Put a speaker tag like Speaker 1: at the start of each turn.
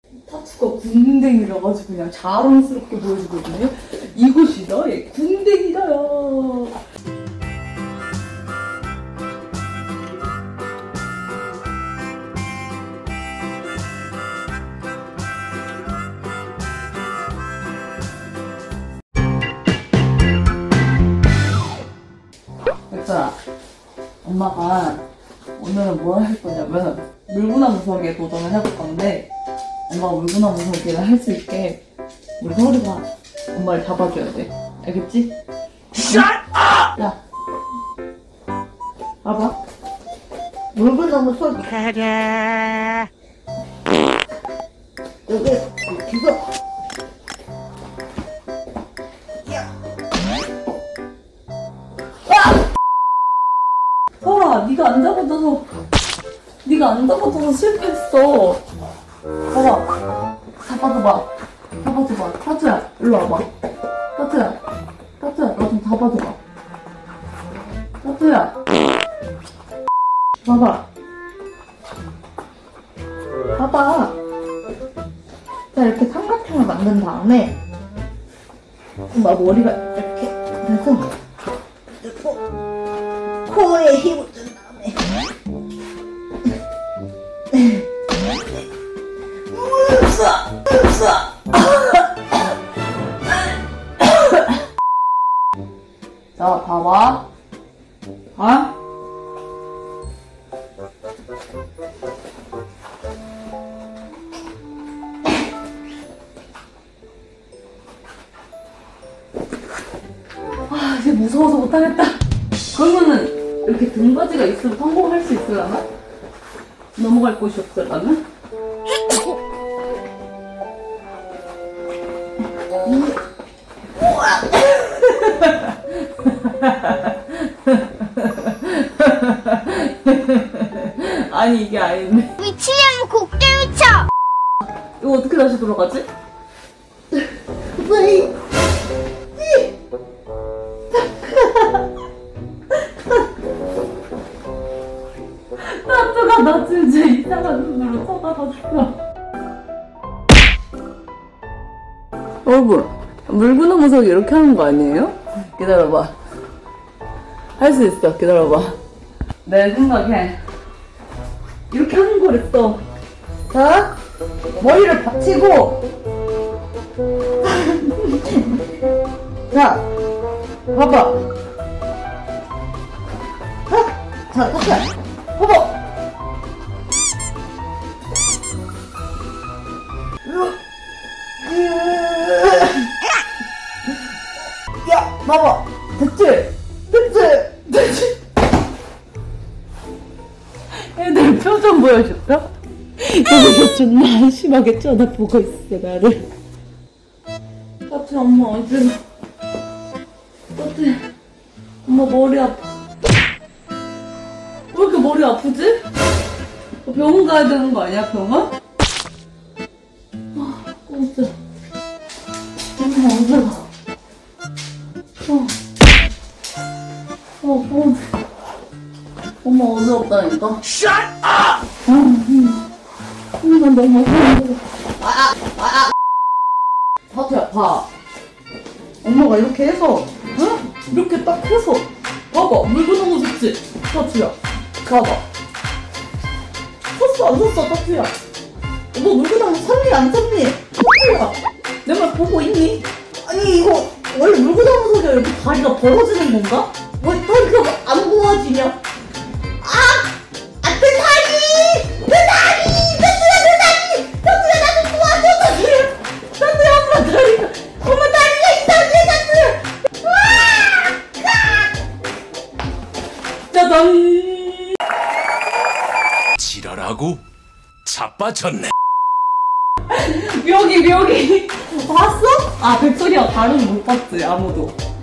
Speaker 1: 타투가 궁뎅이라 가지고 그냥 자랑스럽게 보여주거든요. 이곳이다, 예, 궁뎅이다요. 백설아, 엄마가 오늘은 뭘 할 거냐면 물구나무 서기에 도전을 해볼 건데, 엄마가 물구나무 서기를 할 수 있게 우리 서울이가 엄마를 잡아줘야 돼. 알겠지? Shut up! 야, 봐봐. 물구나무 서기. 여기 기서. 서울아, 네가 안 잡아줘서 실패했어. 봐봐, 잡아줘봐. 타투야, 일로 와봐. 타투야, 나 좀 잡아줘봐. 타투야, 봐봐. 자, 이렇게 삼각형을 만든 다음에 엄마 머리가 이렇게 돼서 코에 힘을 준 다음에 자, 봐봐. 이제 무서워서 못하겠다. 그러면은 이렇게 등받이가 있으면 성공할 수 있으려나? 넘어갈 곳이 없으려나? 아니, 이게 아닌데.
Speaker 2: 미치면 곡대 미쳐!
Speaker 1: 이거 어떻게 다시 돌아가지? 왜? 타투가 나 진짜 이상한 눈으로 쳐다봤어. 여러분, 물구나무 서기 이렇게 하는 거 아니에요? 기다려봐. 할 수 있어. 기다려봐. 내 생각에 이렇게 하는 거랬어. 자, 머리를 받치고 자, 봐봐. 자, 타투야, 봐봐. 야, 봐봐. 됐지? 애들 표정 보여줄까? 여기서 존나 한심하게 쳐다보고 있어, 나를. 타투야, 엄마 어디서? 타투야, 엄마 머리 아파. 왜 이렇게 머리 아프지? 병원 가야 되는 거 아니야, 병원? 진짜. 엄마 어디서 가? 엄마 어지럽다니까? Shut up! 난 너무 힘들어. 타투야, 봐. 엄마가 이렇게 해서, 응? 이렇게 딱 해서, 봐봐. 물구나무 섰지? 타투야, 봐봐. 섰어, 안 섰어, 타투야? 너 물구나무 섰니, 안 섰니? 타투야, 내 말 보고 있니? 아니, 이거 원래 물구나무 서기가 이렇게 다리가 벌어지는 건가? 왜 다리가 안 모아지냐? 내 다리! 타투야, 나 좀 도와줘, 타투야, 엄마 다리가 이상해, 타투야! 짜잔!
Speaker 3: 지랄하고 자빠졌네.
Speaker 1: 묘기. 봤어? 백설이야, 다른 못 봤지, 아무도.